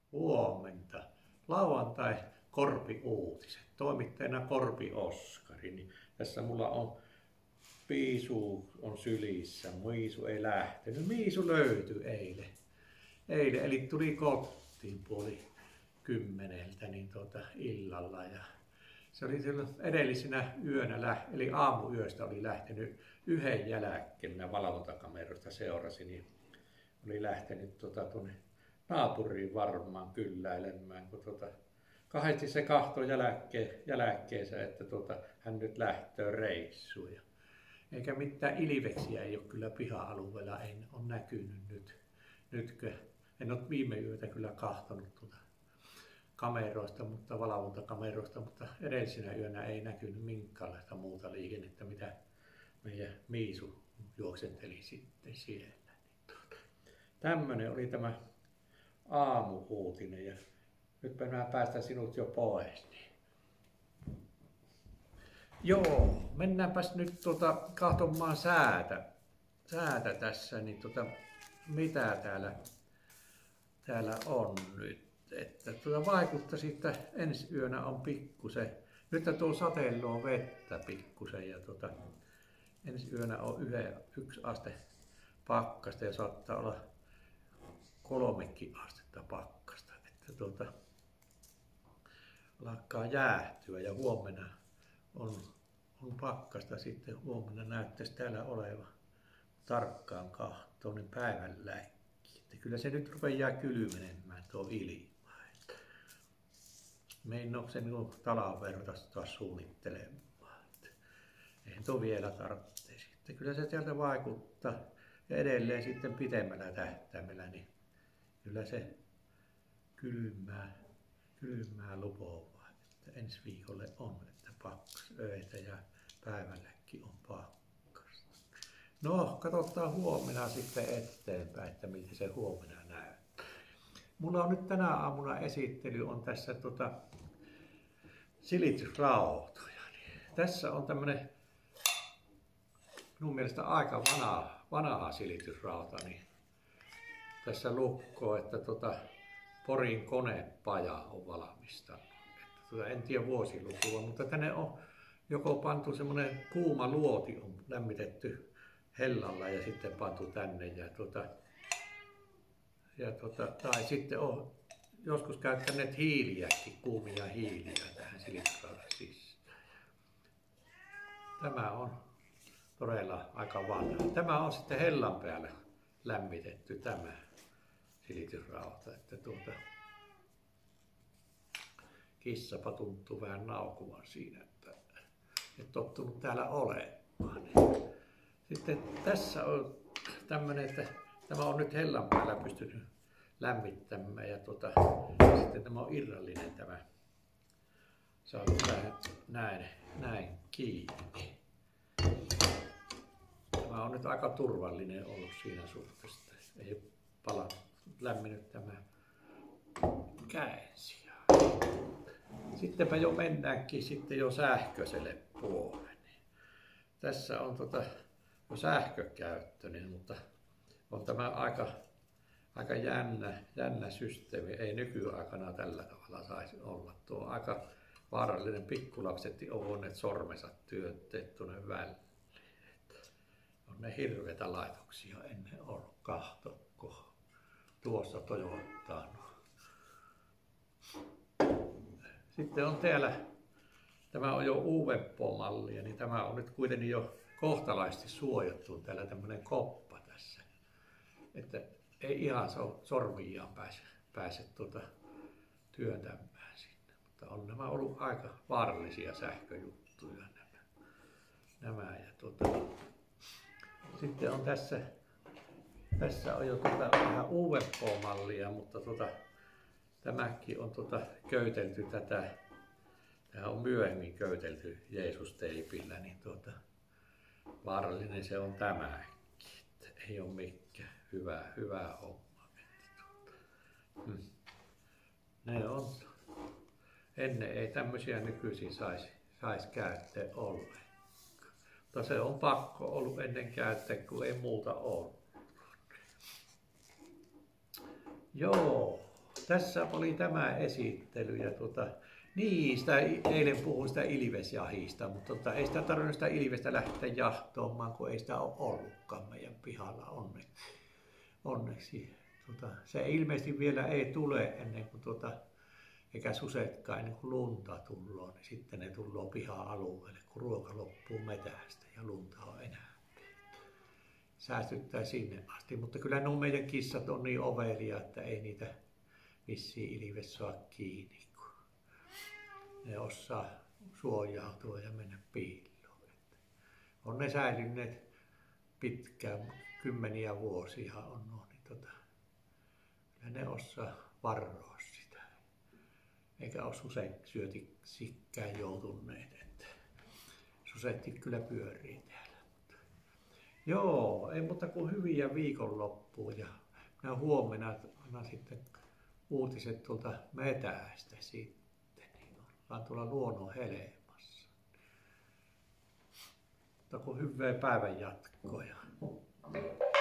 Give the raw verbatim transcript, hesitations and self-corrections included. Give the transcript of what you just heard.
Huomenta. Lauantai Korpi-uutiset. Toimittajana Korpi Oskari. Niin tässä mulla on Piisu on sylissä. Miisu ei lähtenyt. Miisu löytyi eilen. Eilen, eli tuli kotiin puoli kymmeneltä niin tuota, illalla. Ja se oli silloin edellisenä yönä, eli aamuyöstä oli lähtenyt yhden jälkeen. Minä valvontakameroista seurasin, niin oli lähtenyt tuota, tuonne naapuriin varmaan kylläilemään, kun tuota, kahdesti se kahtoi jälkeen, jälkeensä, että tuota, hän nyt lähtee reissuun. Ja eikä mitään ilveksiä ei ole kyllä piha-alueella, en ole näkynyt nyt. Nytkö? En ole viime yötä kyllä kahtonut tuota kameroista, mutta valvontakameroista, mutta edellisenä yönä ei näkynyt minkäänlaista muuta liikennettä, mitä meidän Miisu juoksenteli sitten siellä. Tämmöinen oli tämä aamu-uutinen ja nyt mä päästän sinut jo pois. Niin. Joo, mennäänpäs nyt tuota, katsomaan säätä, säätä tässä, niin tuota, mitä täällä, täällä on nyt. Että tuota vaikuttaa siitä ensi yönä on pikkusen, nyt tuo sateella on vettä pikkusen ja tuota, ensi yönä on yhden, yksi aste pakkasta ja saattaa olla kolmekin astetta pakkasta, että tuota, lakkaa jäähtyä ja huomenna on, on pakkasta sitten, huomenna näyttäisi täällä oleva tarkkaan kahtoon niin päivän läikki. Että kyllä se nyt rupeaa kylmenemään tuo ilma. Me ei ole se niin talan verran taas suunnittelemaan. Eihän tuo vielä tarvitse. Sitten kyllä se sieltä vaikuttaa ja edelleen sitten pitemmällä tähtäimellä niin kyllä se kylmää, kylmää lupoaa, että ensi viikolle on, että pakkas öitä ja päivälläkin on pakkasta. No, katsotaan huomenna sitten eteenpäin, että miltä se huomenna näyttää. Mulla on nyt tänä aamuna esittely on tässä tota, silitysrautoja. Tässä on tämmönen minun mielestä aika vanha, vanha silitysrauta. Niin tässä lukkoo, että tuota, Porin konepaja on valmistanut. Että tuota, en tiedä vuosilukua, mutta tänne on joko pantu semmoinen kuuma luoti, on lämmitetty hellalla ja sitten pantu tänne. Ja tuota, ja tuota, tai sitten on joskus käyttäneet hiiliäkin, kuumia hiiliä tähän silitysrautaan sisään. Tämä on todella aika vanha. Tämä on sitten hellan päällä lämmitetty tämä silitysrauta, että tuota, kissapa tuntuu vähän naukuvan siinä, että et tottunut täällä olemaan. Sitten tässä on tämmöinen, että tämä on nyt hellan päällä pystynyt lämmittämään ja tuota, sitten tämä on irrallinen tämä, saatu tähän näin, näin kiinni. Tämä on nyt aika turvallinen ollut siinä suhteessa, ei pala lämmennyt tämä käänsi. Sittenpä jo mennäänkin sitten jo sähköiselle puolelle. Tässä on tota, jo sähkökäyttöinen, mutta on tämä aika, aika jännä, jännä systeemi. Ei nykyaikana tällä tavalla saisi olla. Tuo on aika vaarallinen. Pikkulapset on voineet sormensa työntää tuonne väliin. On ne hirveitä laitoksia ennen ollut kahtokko. Tuossa Toyottaan. Sitten on täällä, tämä on jo uudempaa mallia, niin tämä on nyt kuitenkin jo kohtalaisesti suojattu täällä tämmöinen koppa tässä. Että ei ihan sormiaan pääse, pääse tuota työntämään sinne. Mutta on nämä ollut aika vaarallisia sähköjuttuja nämä. nämä ja tuota, sitten on tässä, tässä on jo tuota vähän uudempaa mallia, mutta tuota, tämäkin on tuota köytelty tätä. Tämä on myöhemmin köytelty Jeesus-teipillä, niin tuota, vaarallinen se on tämäkin. Että ei ole mikään hyvä, hyvä homma. Hmm. Ne on. Ennen ei tämmöisiä nykyisin saisi sais käyttää ollenkaan. Mutta se on pakko ollut ennen käyttää, kun ei muuta ole. Joo, Tässä oli tämä esittely. Ja tuota, niin, sitä, eilen puhuin sitä ilvesjahista, mutta tuota, ei sitä tarvinnut sitä ilvestä lähteä jahtoamaan, kun ei sitä ole ollutkaan meidän pihalla onneksi. onneksi. Tuota, se ilmeisesti vielä ei tule ennen kuin tuota, eikä susetkaan ennen kuin lunta tulee, niin sitten ne tulee piha-alueelle, kun ruoka loppuu metästä ja lunta on enää. Säästyttää sinne asti, mutta kyllä nuo meidän kissat on niin ovelia, että ei niitä vissiin ilves saa kiinni, kun ne osaa suojautua ja mennä piiloon. On ne säilyneet pitkään, kymmeniä vuosia on nuo, niin tota, kyllä ne osaa varoa sitä. Eikä ole susetsikään joutuneet, että susetit kyllä pyörii täällä. Joo, ei muuta kuin hyviä viikonloppuun ja minä huomenna annan sitten uutiset tuolta metästä sitten, niin ollaan tuolla luonnon helmassa. Mutta kun hyvää päivän jatkoa.